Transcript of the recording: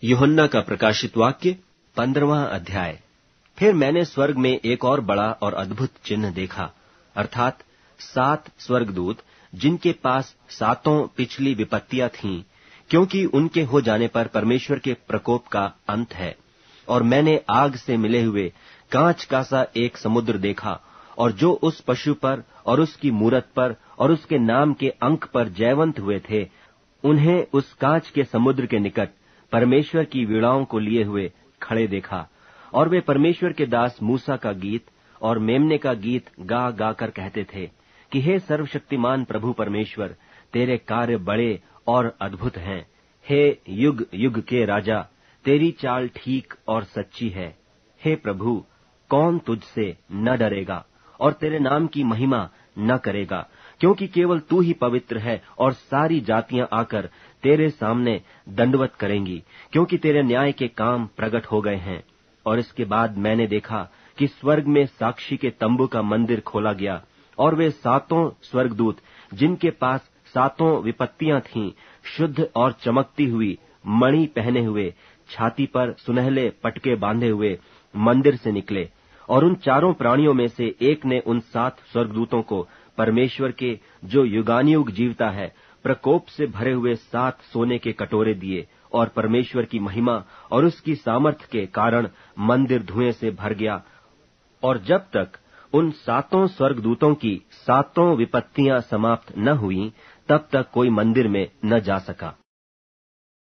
यूहन्ना का प्रकाशित वाक्य 15वां अध्याय। फिर मैंने स्वर्ग में एक और बड़ा और अद्भुत चिन्ह देखा, अर्थात 7 स्वर्गदूत, जिनके पास 7 पिछली विपत्तियां थीं, क्योंकि उनके हो जाने पर परमेश्वर के प्रकोप का अंत है। और मैंने आग से मिले हुए कांच का सा एक समुद्र देखा, और जो उस पशु पर और उसकी मूरत पर और उसके नाम के अंक पर जयवंत हुए थे, उन्हें उस कांच के समुद्र के निकट परमेश्वर की वीणाओं को लिए हुए खड़े देखा। और वे परमेश्वर के दास मूसा का गीत और मेमने का गीत गा गा कर कहते थे कि हे सर्वशक्तिमान प्रभु परमेश्वर, तेरे कार्य बड़े और अद्भुत हैं। हे युग युग के राजा, तेरी चाल ठीक और सच्ची है। हे प्रभु, कौन तुझसे न डरेगा और तेरे नाम की महिमा न करेगा, क्योंकि केवल तू ही पवित्र है और सारी जातियां आकर तेरे सामने दंडवत करेंगी, क्योंकि तेरे न्याय के काम प्रकट हो गए हैं। और इसके बाद मैंने देखा कि स्वर्ग में साक्षी के तंबू का मंदिर खोला गया, और वे 7 स्वर्गदूत, जिनके पास 7 विपत्तियां थीं, शुद्ध और चमकती हुई मणि पहने हुए, छाती पर सुनहले पटके बांधे हुए मंदिर से निकले। और उन 4 प्राणियों में से एक ने उन 7 स्वर्गदूतों को परमेश्वर के, जो युगानुयुग जीवता है, प्रकोप से भरे हुए 7 सोने के कटोरे दिए, और परमेश्वर की महिमा और उसकी सामर्थ्य के कारण मंदिर धुएं से भर गया। और जब तक उन 7 स्वर्गदूतों की 7 विपत्तियां समाप्त न हुई, तब तक कोई मंदिर में न जा सका।